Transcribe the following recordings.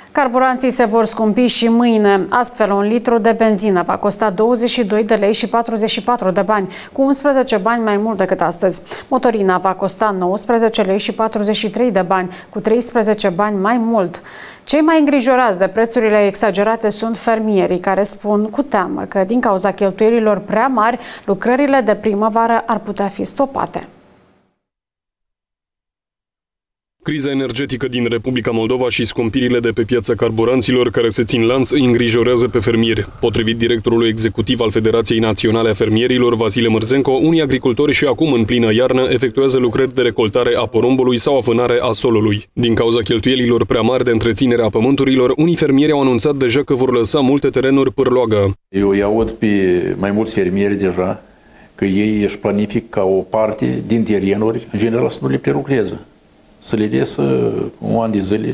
Carburanții se vor scumpi și mâine. Astfel, un litru de benzină va costa 22 de lei și 44 de bani, cu 11 bani mai mult decât astăzi. Motorina va costa 19 lei și 43 de bani, cu 13 bani mai mult. Cei mai îngrijorați de prețurile exagerate sunt fermierii, care spun cu teamă că, din cauza cheltuielilor prea mari, lucrările de primăvară ar putea fi stopate. Criza energetică din Republica Moldova și scumpirile de pe piața carburanților care se țin lanț îi îngrijorează pe fermieri. Potrivit directorului executiv al Federației Naționale a Fermierilor, Vasile Mărzenco, unii agricultori și acum în plină iarnă efectuează lucrări de recoltare a porumbului sau a vânare a solului. Din cauza cheltuielilor prea mari de întreținere a pământurilor, unii fermieri au anunțat deja că vor lăsa multe terenuri pârloagă. Eu îi aud pe mai mulți fermieri deja că ei își planific ca o parte din terenuri, în general, să nu le prelucreze. Să le desă un an de zile,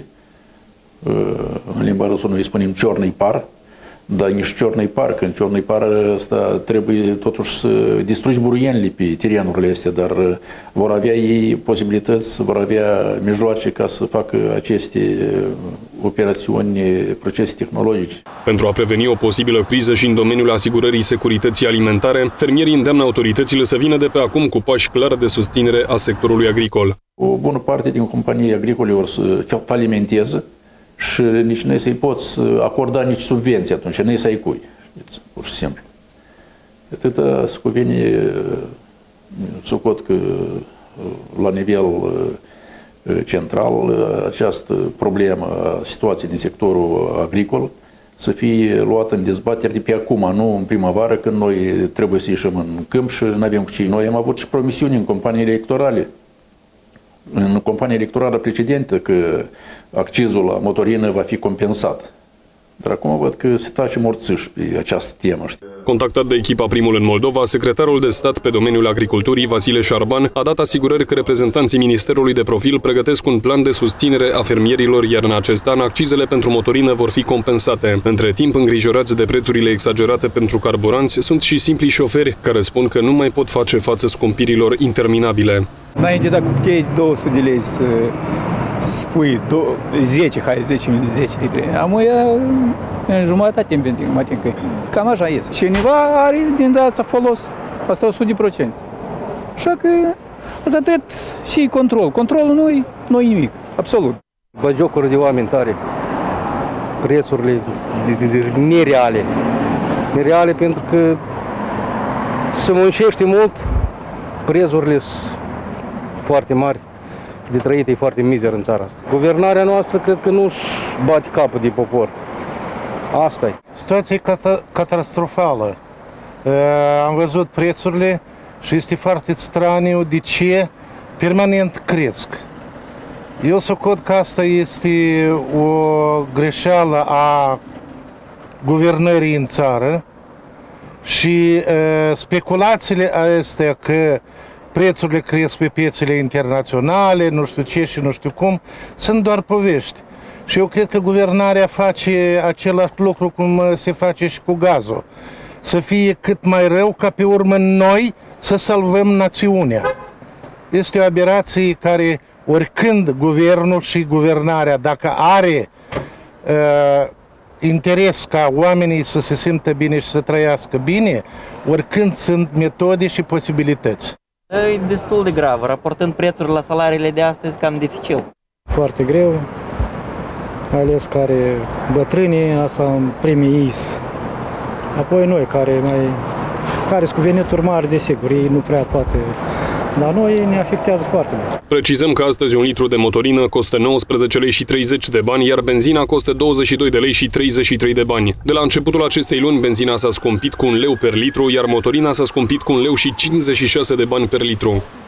în limba rusă noi spunem ciornăi par, dar nici ciornăi par, că în ciornăi par asta trebuie totuși să distrugi buruienile pe terenurile astea, dar vor avea ei posibilități, vor avea mijloace ca să facă aceste operațiuni, procese tehnologice. Pentru a preveni o posibilă criză și în domeniul asigurării securității alimentare, fermierii îndeamnă autoritățile să vină de pe acum cu pași clar de susținere a sectorului agricol. O bună parte din companii agricole or să falimenteze și nici nu să-i poți acorda nici subvenții atunci, nu să ai cui, pur și simplu. Atâta se cuvine, socot că la nivel central această problemă a situației din sectorul agricol să fie luată în dezbatere de pe acum, nu în primăvară, când noi trebuie să ieșim în câmp și nu avem cu cei. Noi am avut și promisiuni în campanii electorale. În campania electorală precedentă că accizul la motorină va fi compensat. Dar acum văd că se tace morțiș pe această temă. Contactat de echipa Primul în Moldova, secretarul de stat pe domeniul agriculturii, Vasile Șarban, a dat asigurări că reprezentanții Ministerului de Profil pregătesc un plan de susținere a fermierilor, iar în acest an accizele pentru motorină vor fi compensate. Între timp, îngrijorați de prețurile exagerate pentru carburanți, sunt și simpli șoferi care spun că nu mai pot face față scumpirilor interminabile. Înainte, dacă puteai 200 de lei să spui 10 litri, am în jumătate mă ating că cam așa este. Cineva are din asta folos, asta 100%. Așa că asta tot și control. Controlul nu e nimic, absolut. Bagiocuri de oameni tare, prețurile nereale. Nereale pentru că se muncește mult, prețurile sunt foarte mari. De trăit e foarte mizer în țara asta. Guvernarea noastră cred că nu-și bate capul de popor. Asta e. Situația e catastrofală. Am văzut prețurile și este foarte straniu de ce permanent cresc. Eu socot că asta este o greșeală a guvernării în țară și speculațiile astea că prețurile cresc pe piețele internaționale, nu știu ce și nu știu cum, sunt doar povești. Și eu cred că guvernarea face același lucru cum se face și cu gazul. Să fie cât mai rău ca pe urmă noi să salvăm națiunea. Este o aberație care oricând guvernul și guvernarea, dacă are interes ca oamenii să se simtă bine și să trăiască bine, oricând sunt metode și posibilități. E destul de grav, raportând prețurile la salariile de astăzi, cam dificil. Foarte greu, mai ales care bătrânii, asta în primii is. Apoi noi, care sunt cu venituri mari, desigur, ei nu prea poate. Dar noi ne afectează foarte mult. Precizăm că astăzi un litru de motorină costă 19 lei și 30 de bani, iar benzina costă 22 de lei și 33 de bani. De la începutul acestei luni, benzina s-a scumpit cu 1 leu per litru, iar motorina s-a scumpit cu 1 leu și 56 de bani per litru.